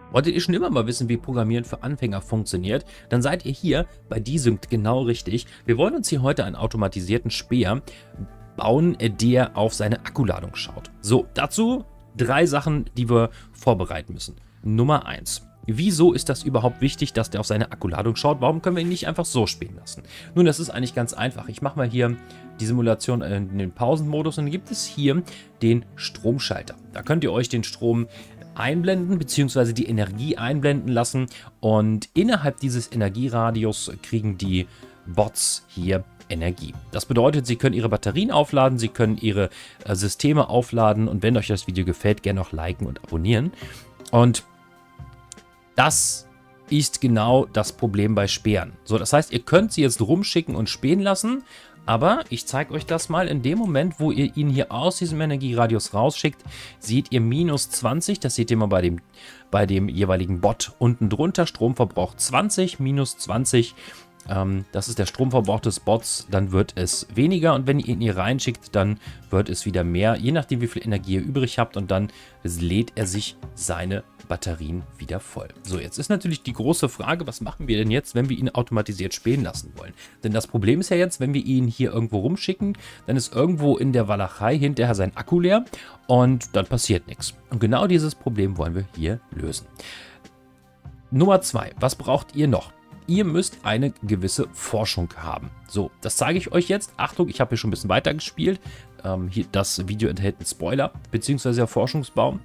Wolltet ihr schon immer mal wissen, wie Programmieren für Anfänger funktioniert? Dann seid ihr hier bei Desync genau richtig. Wir wollen uns hier heute einen automatisierten Späher bauen, der auf seine Akkuladung schaut. So, dazu 3 Sachen, die wir vorbereiten müssen. Nummer 1. Wieso ist das überhaupt wichtig, dass der auf seine Akkuladung schaut? Warum können wir ihn nicht einfach so spielen lassen? Nun, das ist eigentlich ganz einfach. Ich mache mal hier die Simulation in den Pausenmodus und dann gibt es hier den Stromschalter. Da könnt ihr euch den Strom einblenden bzw. die Energie einblenden lassen und innerhalb dieses Energieradius kriegen die Bots hier Energie. Das bedeutet, sie können ihre Batterien aufladen, sie können ihre Systeme aufladen und wenn euch das Video gefällt, gerne noch liken und abonnieren. Und das ist genau das Problem bei Spähern. So, das heißt, ihr könnt sie jetzt rumschicken und spähen lassen, aber ich zeige euch das mal. In dem Moment, wo ihr ihn hier aus diesem Energieradius rausschickt, seht ihr minus 20. Das seht ihr mal bei dem jeweiligen Bot unten drunter. Stromverbrauch 20, minus 20. Das ist der Stromverbrauch des Bots. Dann wird es weniger und wenn ihr ihn hier reinschickt, dann wird es wieder mehr. Je nachdem, wie viel Energie ihr übrig habt und dann lädt er sich seine Batterien wieder voll. So, jetzt ist natürlich die große Frage, was machen wir denn jetzt, wenn wir ihn automatisiert spähen lassen wollen? Denn das Problem ist ja jetzt, wenn wir ihn hier irgendwo rumschicken, dann ist irgendwo in der Walachei hinterher sein Akku leer und dann passiert nichts. Und genau dieses Problem wollen wir hier lösen. Nummer 2, was braucht ihr noch? Ihr müsst eine gewisse Forschung haben. So, das zeige ich euch jetzt. Achtung, ich habe hier schon ein bisschen weiter gespielt. Hier, das Video enthält einen Spoiler, beziehungsweise der Forschungsbaum.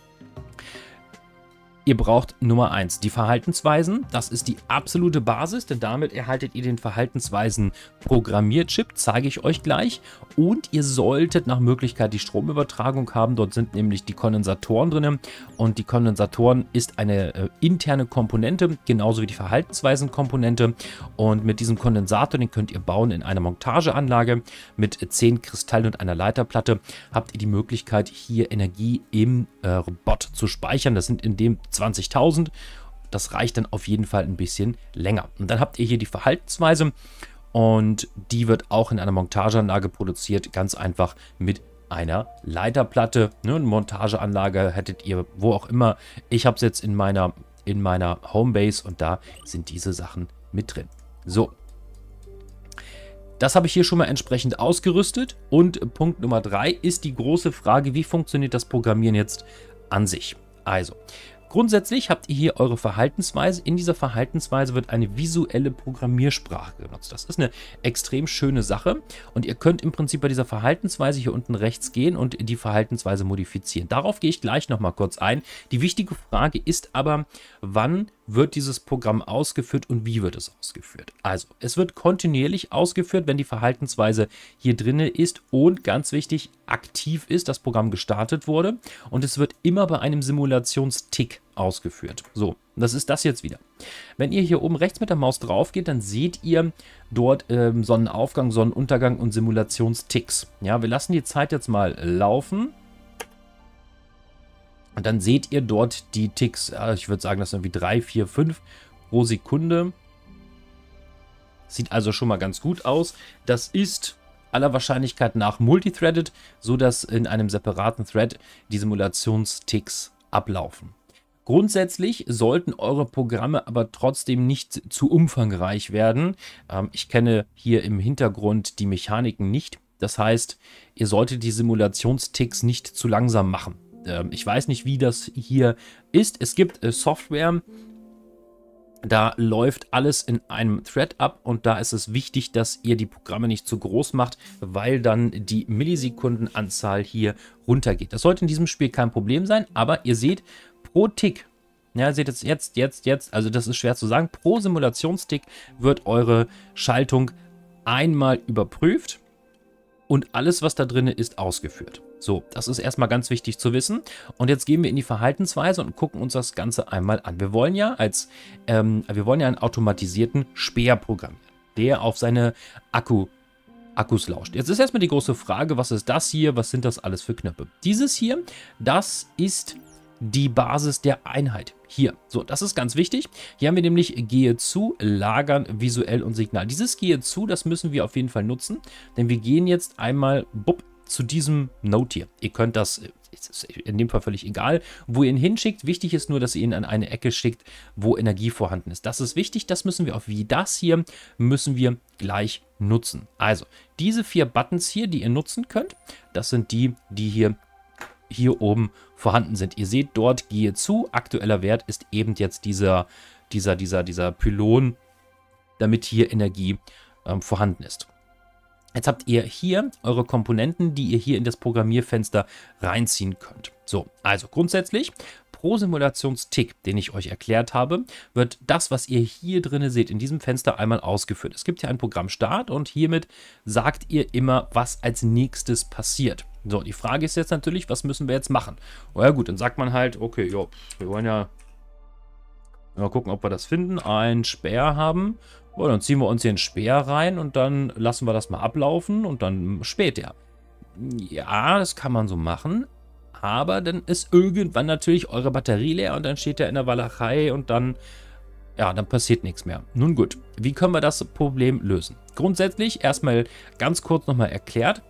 Ihr braucht Nummer 1 die Verhaltensweisen. Das ist die absolute Basis, denn damit erhaltet ihr den Verhaltensweisen-Programmierchip, zeige ich euch gleich. Und ihr solltet nach Möglichkeit die Stromübertragung haben. Dort sind nämlich die Kondensatoren drin. Und die Kondensatoren ist eine interne Komponente, genauso wie die Verhaltensweisen-Komponente. Und mit diesem Kondensator, den könnt ihr bauen in einer Montageanlage mit 10 Kristallen und einer Leiterplatte, habt ihr die Möglichkeit, hier Energie im Bot zu speichern. Das sind in dem 20.000. Das reicht dann auf jeden Fall ein bisschen länger. Und dann habt ihr hier die Verhaltensweise und die wird auch in einer Montageanlage produziert, ganz einfach mit einer Leiterplatte. Ne, eine Montageanlage hättet ihr wo auch immer. Ich habe es jetzt in meiner Homebase und da sind diese Sachen mit drin. So. Das habe ich hier schon mal entsprechend ausgerüstet. Und Punkt Nummer 3 ist die große Frage, wie funktioniert das Programmieren jetzt an sich? Also, grundsätzlich habt ihr hier eure Verhaltensweise. In dieser Verhaltensweise wird eine visuelle Programmiersprache genutzt. Das ist eine extrem schöne Sache und ihr könnt im Prinzip bei dieser Verhaltensweise hier unten rechts gehen und die Verhaltensweise modifizieren. Darauf gehe ich gleich nochmal kurz ein. Die wichtige Frage ist aber, wann wird dieses Programm ausgeführt und wie wird es ausgeführt? Also, es wird kontinuierlich ausgeführt, wenn die Verhaltensweise hier drin ist und ganz wichtig, aktiv ist, das Programm gestartet wurde und es wird immer bei einem Simulationstick ausgeführt. So, das ist das jetzt wieder. Wenn ihr hier oben rechts mit der Maus drauf geht, dann seht ihr dort Sonnenaufgang, Sonnenuntergang und Simulationsticks. Ja, wir lassen die Zeit jetzt mal laufen. Und dann seht ihr dort die Ticks. Ja, ich würde sagen, das sind irgendwie 3, 4, 5 pro Sekunde. Sieht also schon mal ganz gut aus. Das ist aller Wahrscheinlichkeit nach multithreaded, sodass in einem separaten Thread die Simulationsticks ablaufen. Grundsätzlich sollten eure Programme aber trotzdem nicht zu umfangreich werden. Ich kenne hier im Hintergrund die Mechaniken nicht. Das heißt, ihr solltet die Simulationsticks nicht zu langsam machen. Ich weiß nicht, wie das hier ist. Es gibt Software, da läuft alles in einem Thread ab und da ist es wichtig, dass ihr die Programme nicht zu groß macht, weil dann die Millisekundenanzahl hier runtergeht. Das sollte in diesem Spiel kein Problem sein, aber ihr seht pro Tick, ja, ihr seht es jetzt, also das ist schwer zu sagen, pro Simulationstick wird eure Schaltung einmal überprüft und alles, was da drin ist, ausgeführt. So, das ist erstmal ganz wichtig zu wissen. Und jetzt gehen wir in die Verhaltensweise und gucken uns das Ganze einmal an. Wir wollen ja einen automatisierten Späher programmieren, der auf seine Akkus lauscht. Jetzt ist erstmal die große Frage, was ist das hier? Was sind das alles für Knöpfe? Dieses hier, das ist die Basis der Einheit. Hier, so, das ist ganz wichtig. Hier haben wir nämlich Gehe zu, Lagern, Visuell und Signal. Dieses Gehe zu, das müssen wir auf jeden Fall nutzen, denn wir gehen jetzt einmal zu diesem Node hier. Ihr könnt das, ist in dem Fall völlig egal, wo ihr ihn hinschickt. Wichtig ist nur, dass ihr ihn an eine Ecke schickt, wo Energie vorhanden ist. Das ist wichtig, das müssen wir auch wie das hier, müssen wir gleich nutzen. Also, diese 4 Buttons hier, die ihr nutzen könnt, das sind die, die hier oben vorhanden sind. Ihr seht dort, gehe zu, aktueller Wert ist eben jetzt dieser Pylon, damit hier Energie vorhanden ist. Jetzt habt ihr hier eure Komponenten, die ihr hier in das Programmierfenster reinziehen könnt. So, also grundsätzlich pro Simulationstick, den ich euch erklärt habe, wird das, was ihr hier drin seht, in diesem Fenster einmal ausgeführt. Es gibt hier einen Programmstart und hiermit sagt ihr immer, was als nächstes passiert. So, die Frage ist jetzt natürlich, was müssen wir jetzt machen? Oh ja gut, dann sagt man halt, okay, jo, wir wollen ja mal gucken, ob wir das finden, einen Speer haben. Oh, dann ziehen wir uns hier einen Speer rein und dann lassen wir das mal ablaufen und dann später. Ja, das kann man so machen, aber dann ist irgendwann natürlich eure Batterie leer und dann steht er in der Walachei und dann, ja, dann passiert nichts mehr. Nun gut, wie können wir das Problem lösen? Grundsätzlich erstmal ganz kurz nochmal erklärt.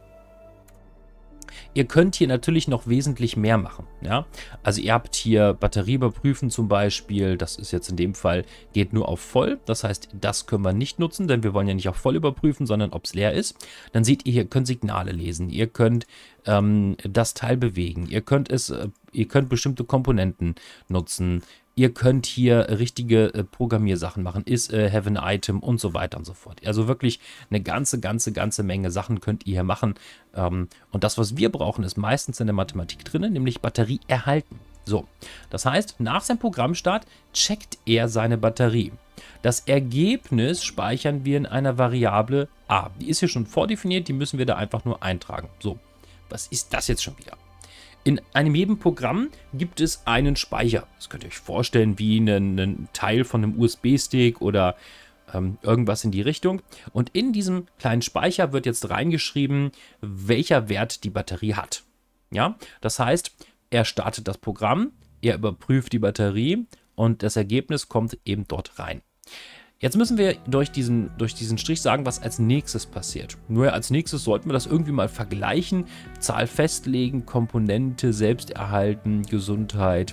Ihr könnt hier natürlich noch wesentlich mehr machen. Ja? Also ihr habt hier Batterie überprüfen zum Beispiel. Das ist jetzt in dem Fall, geht nur auf voll. Das heißt, das können wir nicht nutzen, denn wir wollen ja nicht auf voll überprüfen, sondern ob es leer ist. Dann seht ihr hier, könnt Signale lesen. Ihr könnt das Teil bewegen. Ihr könnt bestimmte Komponenten nutzen. Ihr könnt hier richtige Programmiersachen machen, have an item und so weiter und so fort. Also wirklich eine ganze Menge Sachen könnt ihr hier machen. Und das, was wir brauchen, ist meistens in der Mathematik drin, nämlich Batterie erhalten. So, das heißt, nach seinem Programmstart checkt er seine Batterie. Das Ergebnis speichern wir in einer Variable a. Die ist hier schon vordefiniert, die müssen wir da einfach nur eintragen. So, was ist das jetzt schon wieder? In einem jedem Programm gibt es einen Speicher. Das könnt ihr euch vorstellen wie einen Teil von einem USB-Stick oder irgendwas in die Richtung. Und in diesem kleinen Speicher wird jetzt reingeschrieben, welcher Wert die Batterie hat. Ja, das heißt, er startet das Programm, er überprüft die Batterie und das Ergebnis kommt eben dort rein. Jetzt müssen wir durch diesen Strich sagen, was als nächstes passiert. Nur als nächstes sollten wir das irgendwie mal vergleichen, Zahl festlegen, Komponente selbst erhalten, Gesundheit,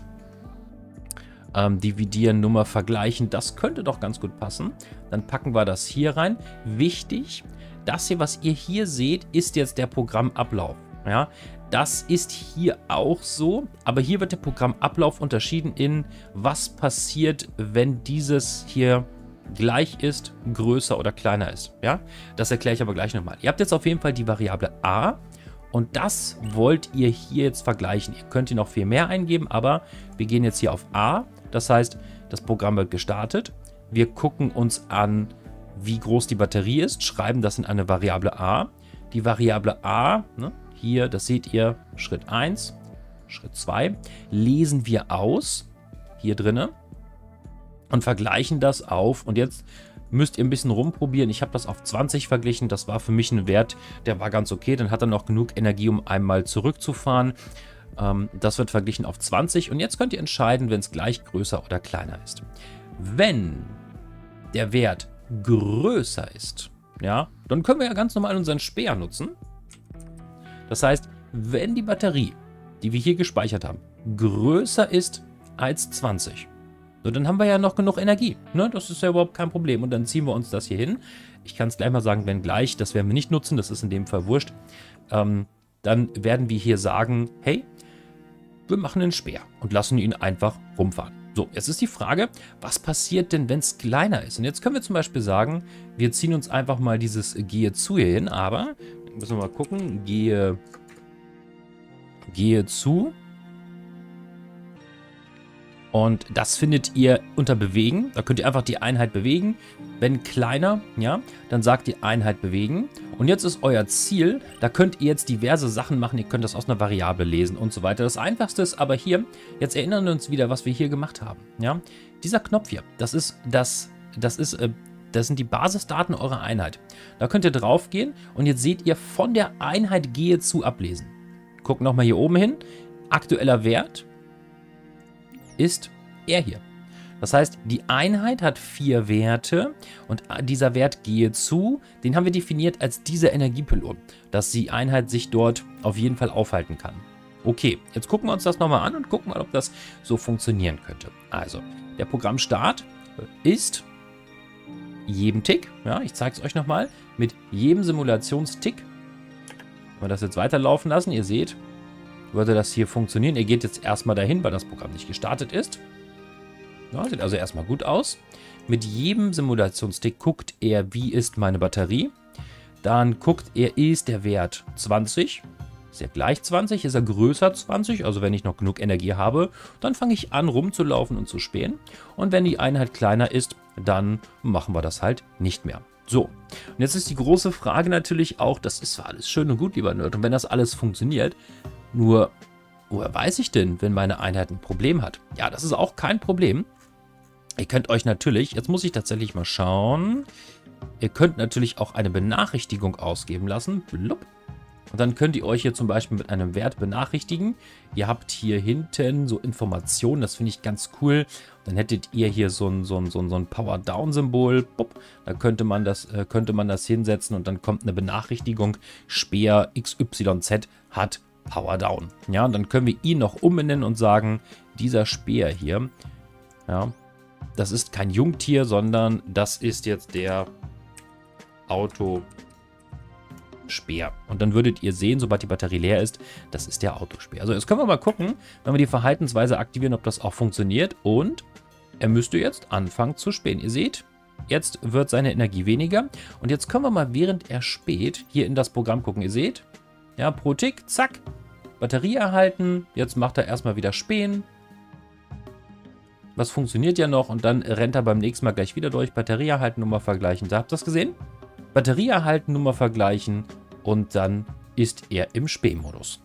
dividieren, Nummer vergleichen. Das könnte doch ganz gut passen. Dann packen wir das hier rein. Wichtig, das hier, was ihr hier seht, ist jetzt der Programmablauf. Ja, das ist hier auch so, aber hier wird der Programmablauf unterschieden in, was passiert, wenn dieses hier gleich ist, größer oder kleiner ist. Ja, das erkläre ich aber gleich nochmal. Ihr habt jetzt auf jeden Fall die Variable a und das wollt ihr hier jetzt vergleichen. Ihr könnt hier noch viel mehr eingeben, aber wir gehen jetzt hier auf a. Das heißt, das Programm wird gestartet. Wir gucken uns an, wie groß die Batterie ist, schreiben das in eine Variable a. Die Variable a, ne, hier, das seht ihr, Schritt 1, Schritt 2, lesen wir aus, hier drinne. Und vergleichen das auf, und jetzt müsst ihr ein bisschen rumprobieren. Ich habe das auf 20 verglichen, das war für mich ein Wert, der war ganz okay. Dann hat er noch genug Energie, um einmal zurückzufahren. Das wird verglichen auf 20 und jetzt könnt ihr entscheiden, wenn es gleich, größer oder kleiner ist. Wenn der Wert größer ist, ja, dann können wir ja ganz normal unseren Speer nutzen. Das heißt, wenn die Batterie, die wir hier gespeichert haben, größer ist als 20, so, dann haben wir ja noch genug Energie. Ne? Das ist ja überhaupt kein Problem. Und dann ziehen wir uns das hier hin. Ich kann es gleich mal sagen, wenn gleich, das werden wir nicht nutzen, das ist in dem Fall wurscht. Dann werden wir hier sagen, hey, wir machen einen Speer und lassen ihn einfach rumfahren. So, jetzt ist die Frage, was passiert denn, wenn es kleiner ist? Und jetzt können wir zum Beispiel sagen, wir ziehen uns einfach mal dieses Gehe zu hier hin, aber müssen wir mal gucken, Gehe zu. Und das findet ihr unter Bewegen. Da könnt ihr einfach die Einheit bewegen. Wenn kleiner, ja, dann sagt ihr Einheit bewegen. Und jetzt ist euer Ziel, da könnt ihr jetzt diverse Sachen machen. Ihr könnt das aus einer Variable lesen und so weiter. Das Einfachste ist aber hier, jetzt erinnern wir uns wieder, was wir hier gemacht haben. Ja, dieser Knopf hier, das sind die Basisdaten eurer Einheit. Da könnt ihr drauf gehen und jetzt seht ihr von der Einheit Gehe zu ablesen. Guckt nochmal hier oben hin. Aktueller Wert ist er hier. Das heißt, die Einheit hat 4 Werte und dieser Wert gehe zu, den haben wir definiert als dieser Energiepylon, dass die Einheit sich dort auf jeden Fall aufhalten kann. Okay, jetzt gucken wir uns das nochmal an und gucken mal, ob das so funktionieren könnte. Also, der Programmstart ist jedem Tick, ja, ich zeige es euch nochmal, mit jedem Simulationstick, wenn wir das jetzt weiterlaufen lassen, ihr seht, würde das hier funktionieren. Ihr geht jetzt erstmal dahin, weil das Programm nicht gestartet ist. Ja, sieht also erstmal gut aus. Mit jedem Simulationstick guckt er, wie ist meine Batterie. Dann guckt er, ist der Wert 20. Ist er gleich 20? Ist er größer 20? Also wenn ich noch genug Energie habe, dann fange ich an rumzulaufen und zu spähen. Und wenn die Einheit kleiner ist, dann machen wir das halt nicht mehr. So, und jetzt ist die große Frage natürlich auch, das ist zwar alles schön und gut, lieber Nerd, und wenn das alles funktioniert, nur, woher weiß ich denn, wenn meine Einheit ein Problem hat? Ja, das ist auch kein Problem. Ihr könnt euch natürlich, jetzt muss ich tatsächlich mal schauen, ihr könnt natürlich auch eine Benachrichtigung ausgeben lassen. Blub. Und dann könnt ihr euch hier zum Beispiel mit einem Wert benachrichtigen. Ihr habt hier hinten so Informationen, das finde ich ganz cool. Dann hättet ihr hier so ein Power-Down-Symbol. Da könnte man das hinsetzen und dann kommt eine Benachrichtigung. Speer XYZ hat Power Down. Ja, und dann können wir ihn noch umbenennen und sagen, dieser Speer hier, ja, das ist kein Jungtier, sondern das ist jetzt der Autospeer. Und dann würdet ihr sehen, sobald die Batterie leer ist, das ist der Autospeer. Also jetzt können wir mal gucken, wenn wir die Verhaltensweise aktivieren, ob das auch funktioniert. Und er müsste jetzt anfangen zu spähen. Ihr seht, jetzt wird seine Energie weniger. Und jetzt können wir mal, während er späht, hier in das Programm gucken. Ihr seht, ja, pro Tick, zack, Batterie erhalten. Jetzt macht er erstmal wieder Spähen. Das funktioniert ja noch und dann rennt er beim nächsten Mal gleich wieder durch. Batterie erhalten, Nummer vergleichen. Habt ihr das gesehen? Batterie erhalten, Nummer vergleichen und dann ist er im Spähmodus.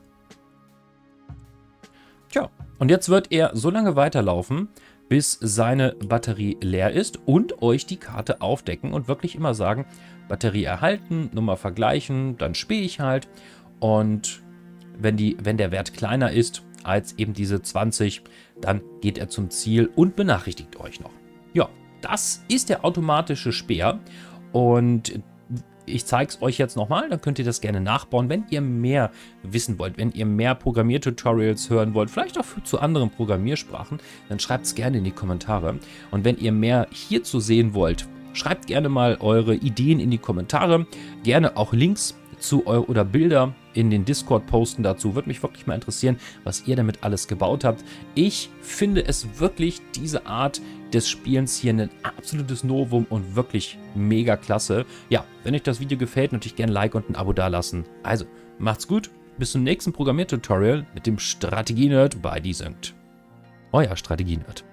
Tja, und jetzt wird er so lange weiterlaufen, bis seine Batterie leer ist und euch die Karte aufdecken und wirklich immer sagen, Batterie erhalten, Nummer vergleichen, dann spähe ich halt. Und wenn der Wert kleiner ist als eben diese 20, dann geht er zum Ziel und benachrichtigt euch noch. Ja, das ist der automatische Speer und ich zeige es euch jetzt nochmal, dann könnt ihr das gerne nachbauen, wenn ihr mehr wissen wollt, wenn ihr mehr Programmiertutorials hören wollt, vielleicht auch zu anderen Programmiersprachen, dann schreibt es gerne in die Kommentare. Und wenn ihr mehr hierzu sehen wollt, schreibt gerne mal eure Ideen in die Kommentare, gerne auch Links zu oder Bilder in den Discord posten dazu. Würde mich wirklich mal interessieren, was ihr damit alles gebaut habt. Ich finde es wirklich, diese Art des Spielens hier ein absolutes Novum und wirklich mega klasse. Ja, wenn euch das Video gefällt, natürlich gerne ein Like und ein Abo dalassen. Also, macht's gut, bis zum nächsten Programmiertutorial mit dem Strategie-Nerd bei Desynct. Euer Strategie-Nerd.